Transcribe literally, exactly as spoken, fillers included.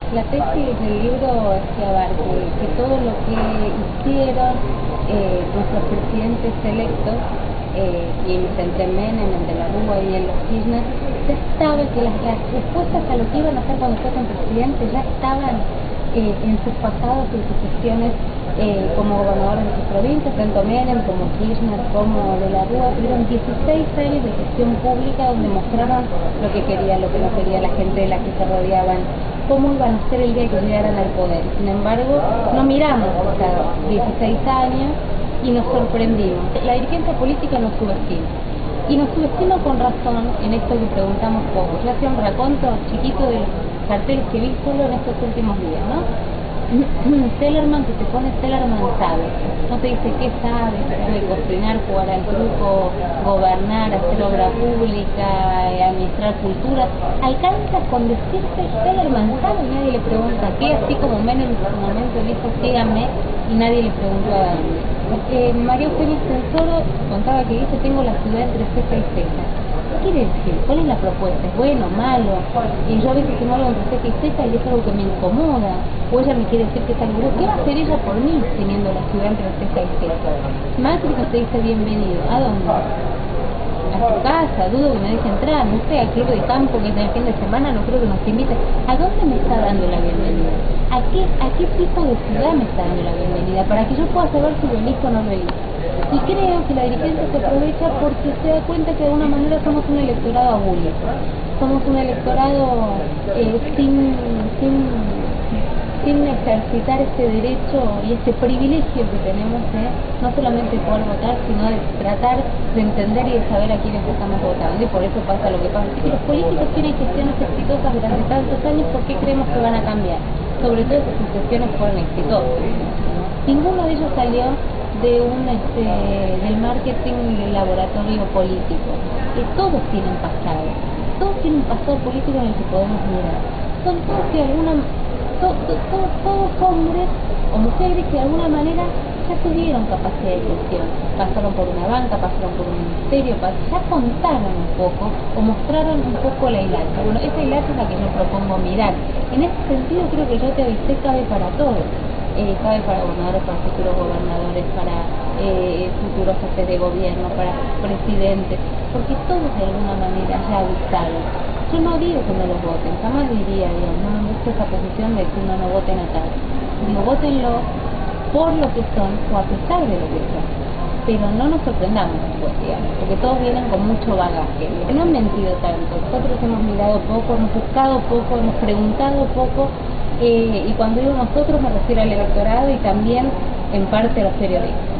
La tesis del libro es que abarque que todo lo que hicieron eh, nuestros presidentes electos, eh, y me centré en Menem, en De la Rúa y en los Kirchner, ya estaba que las, las respuestas a lo que iban a hacer cuando fueron presidentes ya estaban eh, en sus pasados y sus gestiones eh, como gobernadores de sus provincias, tanto Menem como Kirchner como De la Rúa. Tuvieron dieciséis años de gestión pública donde mostraron lo que quería, lo que no quería la gente de la que se rodeaban, cómo iban a ser el día que llegaran al poder. Sin embargo, no miramos hasta dieciséis años y nos sorprendimos. La dirigencia política nos subestima. Y nos subestima con razón en esto que preguntamos poco. Yo hacía un raconto chiquito de los carteles que vi solo en estos últimos días, ¿no? Tellerman, que te pone Tellerman sabe, no te dice qué sabe, sabe cocinar, jugar al truco, gobernar, hacer obra pública, administrar cultura. Alcanza con decirte Tellerman sabe y nadie le pregunta qué, así como Menem en su momento dijo síganme y nadie le preguntó a dónde. Eh, María Eugenia Censoro contaba que dice tengo la ciudad entre ceja y ceja. ¿Qué quiere decir? ¿Cuál es la propuesta? ¿Es bueno, malo? Y yo a veces tengo algo entre ceja y ceja y es algo que me incomoda. O ella me quiere decir que es algo bueno. ¿Qué va a hacer ella por mí teniendo la ciudad entre ceja y ceja? Macri no te dice bienvenido. ¿A dónde? A su casa, dudo que me deje entrar, no sé, al club de campo que es el fin de semana, no creo que nos invite. ¿A dónde me está dando la bienvenida? ¿A qué, a qué tipo de ciudad me está dando la bienvenida? Para que yo pueda saber si lo elijo o no lo elijo. Y creo que la dirigencia se aprovecha porque se da cuenta que de alguna manera somos un electorado abuelo. Somos un electorado eh, sin, sin, sin ejercitar ese derecho y ese privilegio que tenemos de no solamente poder votar, sino de tratar de entender y de saber a quiénes estamos votando. Y por eso pasa lo que pasa. Así que los políticos tienen gestiones exitosas durante tantos años, ¿por qué creemos que van a cambiar? Sobre todo si sus gestiones fueron exitosas. Ninguno de ellos salió de un este, del marketing del laboratorio político. Que todos tienen pasado. Todos tienen un pasado político en el que podemos mirar. Son todos que alguna to, to, to, todos hombres o mujeres que de alguna manera ya tuvieron capacidad de gestión, pasaron por una banca, pasaron por un ministerio, ya contaron un poco o mostraron un poco la hilacha. Bueno, esa hilacha es la que yo propongo mirar. En ese sentido creo que yo te avisé cabe para todos. Eh, cabe para gobernadores, para futuros gobernadores, para eh, futuros jefes de gobierno, para presidentes, porque todos de alguna manera ya avisaron. Yo no digo que no los voten, jamás diría, digamos, no me gusta esa posición de que uno no voten a tal. Digo, votenlo por lo que son o a pesar de lo que son. Pero no nos sorprendamos después, digamos, porque todos vienen con mucho bagaje. Que no han mentido tanto, nosotros hemos mirado poco, hemos buscado poco, hemos preguntado poco. Eh, y cuando digo nosotros me refiero al electorado y también en parte a los periodistas.